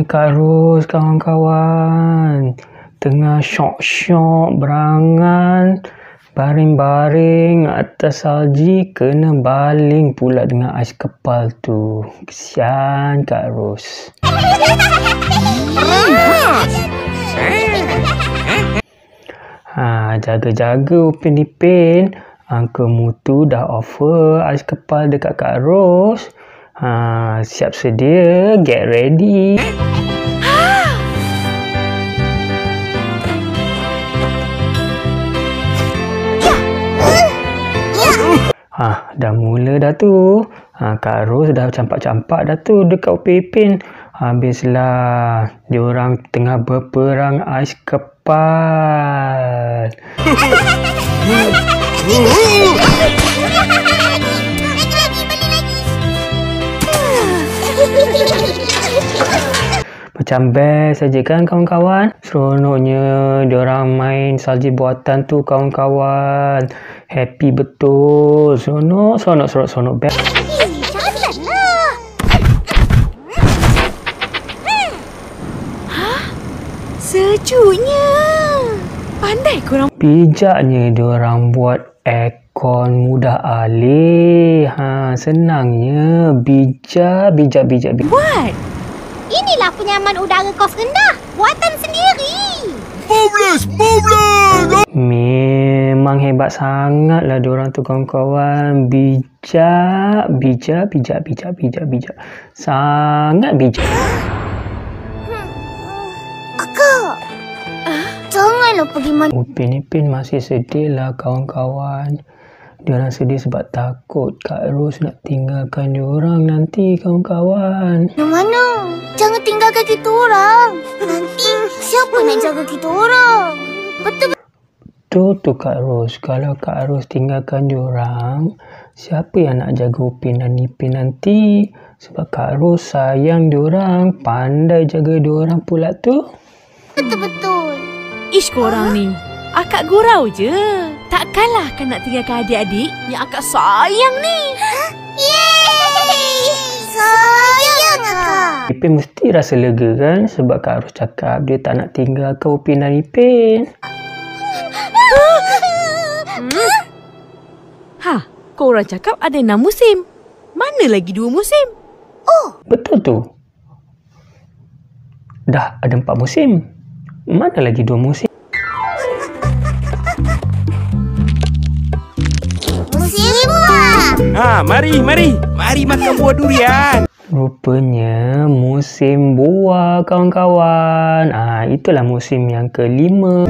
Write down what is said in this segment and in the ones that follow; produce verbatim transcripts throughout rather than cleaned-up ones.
Kak Ros, kawan-kawan. Tengah syok-syok berangan, baring-baring atas salji, kena baling pula dengan ais kepal tu. Kesian Kak Ros. Ha, jaga-jaga Upin Ipin. Uncle Mutu dah offer ais kepal dekat Kak Ros. Ha, siap sedia, get ready. Ha, dah mula dah tu. Ha, Kak Ros dah campak-campak dah tu dekat Upin Ipin. Habislah diorang tengah berperang ais kepal. Macam best saja kan kawan-kawan? Seronoknya diorang main salji buatan tu kawan-kawan. Happy betul. Seronok, seronok, seronok, seronok. Best. Janganlah. Hah? Sejuknya. Pandai korang. Bijaknya diorang buat aircon mudah alih. Ha, senangnya. Bijak, bijak, bijak, bijak. Buat. Inilah penyaman udara kos rendah. Buatan sendiri. Marvelous! Marvelous! Memang hebat sangatlah diorang tu kawan-kawan. Bijak, bijak, bijak, bijak, bijak, bijak. Sangat bijak. Kakak. Janganlah pergi mana. Upin Ipin masih sedih lah kawan-kawan. Diorang sedih sebab takut Kak Ros nak tinggalkan diorang nanti kawan-kawan. Yang mana? Jangan tinggalkan kita orang. Nanti siapa nak jaga kita orang? Betul Betul tu Kak Ros. Kalau Kak Ros tinggalkan diorang, siapa yang nak jaga Upin dan Ipin nanti? Sebab Kak Ros sayang diorang, pandai jaga diorang pula tu. Betul-betul. Ish korang ni. Akak gurau je. Takkanlah kan nak tinggalkan adik-adik yang akak sayang ni. Yeay! Sayang akak. Ipin mesti rasa lega kan sebab Kak Ros cakap dia tak nak tinggalkan Upin dan Ipin. Hmm. Ha, korang cakap ada enam musim. Mana lagi dua musim? Oh, Betul tu. Dah ada empat musim. Mana lagi dua musim? musim buah. Ha, mari, mari. Mari makan buah durian. Rupanya musim buah kawan-kawan. Ah, itulah musim yang kelima.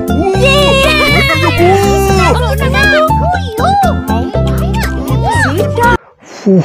Fuh.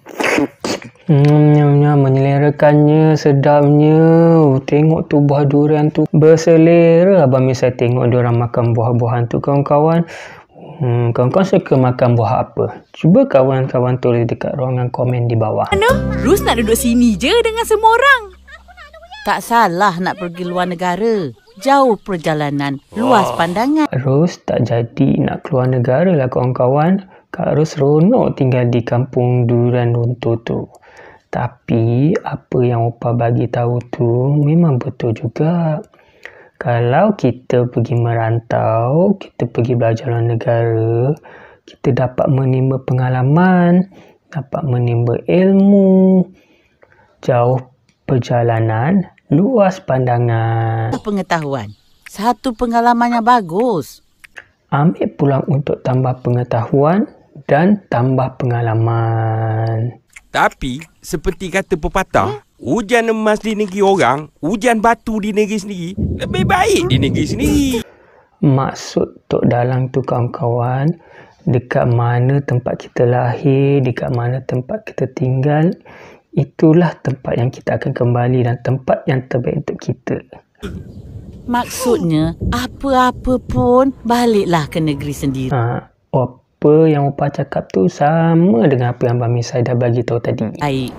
Hmm, menyelerakannya, sedapnya. Tengok tu buah durian tu berselera. Abang Misai tengok diorang makan buah-buahan tu kawan-kawan. Hmm, kawan-kawan suka makan buah apa? Cuba kawan-kawan tulis dekat ruangan komen di bawah. Mana? Rus nak duduk sini je dengan semua orang. Tak salah nak pergi luar negara. Jauh perjalanan, luas pandangan. Ros tak jadi nak keluar negara lah kawan-kawan. Kak Ros seronok tinggal di kampung durian runtuh tu. Tapi apa yang Opa bagi tahu tu memang betul juga. Kalau kita pergi merantau, kita pergi belajar luar negara, kita dapat menimba pengalaman, dapat menimba ilmu, jauh perjalanan, luas pandangan. Pengetahuan. Satu pengalaman yang bagus. Ambil pulang untuk tambah pengetahuan dan tambah pengalaman. Tapi, seperti kata pepatah, hujan emas di negeri orang, hujan batu di negeri sendiri, lebih baik di negeri sendiri. Maksud Tok Dalang tu kawan-kawan, dekat mana tempat kita lahir, dekat mana tempat kita tinggal, itulah tempat yang kita akan kembali dan tempat yang terbaik untuk kita. Maksudnya, apa-apa pun baliklah ke negeri sendiri. Ha, apa yang Opa cakap tu sama dengan apa yang Abang Misai dah bagi tahu tadi. Baik.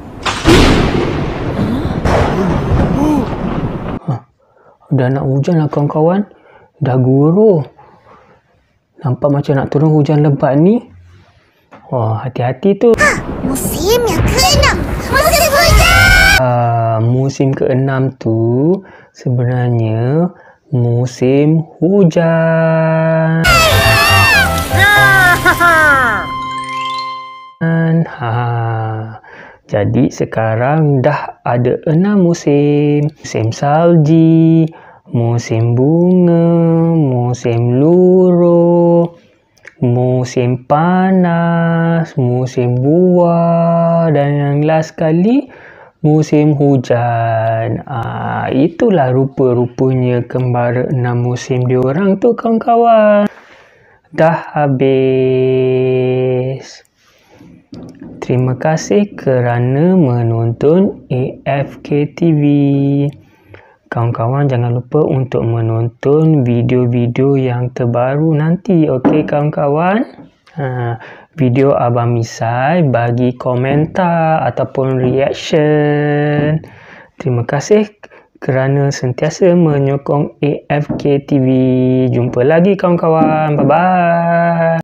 Ha, dah nak hujan lah kawan-kawan. Dah guruh. Nampak macam nak turun hujan lebat ni. Wah, hati-hati tu. Musim yang keenam. Musim hujan. Uh, musim keenam tu sebenarnya musim hujan. Ha. Jadi sekarang dah ada enam musim. Musim salji, musim bunga, musim luruh, musim panas, musim buah dan yang last sekali musim hujan. Ah, itulah rupa-rupanya kembara enam musim diorang tu kawan-kawan. Dah habis. Terima kasih kerana menonton A F K T V. Kawan-kawan jangan lupa untuk menonton video-video yang terbaru nanti. Okey kawan-kawan? Ha, video Abang Misai bagi komentar ataupun reaction. Terima kasih kerana sentiasa menyokong A F K T V. Jumpa lagi kawan-kawan. Bye-bye.